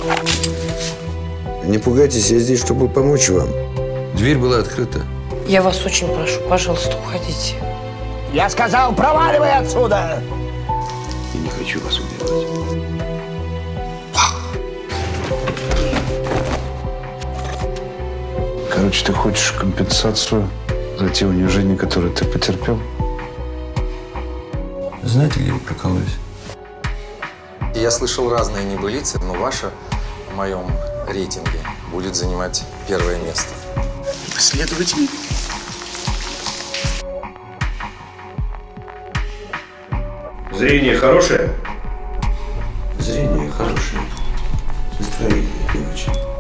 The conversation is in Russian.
Не пугайтесь, я здесь, чтобы помочь вам. Дверь была открыта. Я вас очень прошу, пожалуйста, уходите. Я сказал, проваливай отсюда! Я не хочу вас убивать. Короче, ты хочешь компенсацию за те унижения, которые ты потерпел? Знаете, где вы прокололись? Я слышал разные небылицы, но ваша в моем рейтинге будет занимать первое место. Следователь? Зрение хорошее? Зрение хорошее. Настроение не очень.